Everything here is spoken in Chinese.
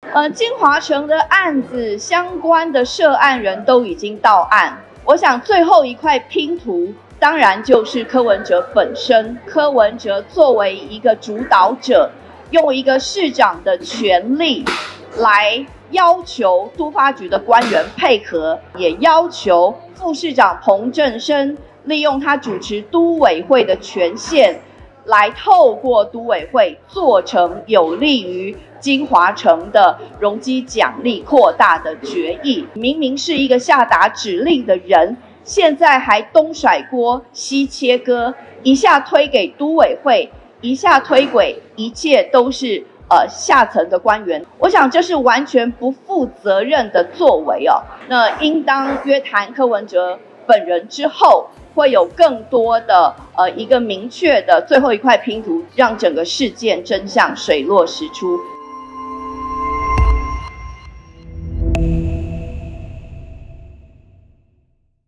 金华城的案子相关的涉案人都已经到案，我想最后一块拼图当然就是柯文哲本身。柯文哲作为一个主导者，用一个市长的权力来要求都发局的官员配合，也要求副市长彭正生利用他主持都委会的权限，来透过都委会做成有利于金华城的容积奖励扩大的决议。明明是一个下达指令的人，现在还东甩锅西切割，一下推给都委会，一下推给一切都是下层的官员。我想这是完全不负责任的作为哦。那应当约谈柯文哲本人之后，会有更多的一个明确的最后一块拼图，让整个事件真相水落石出。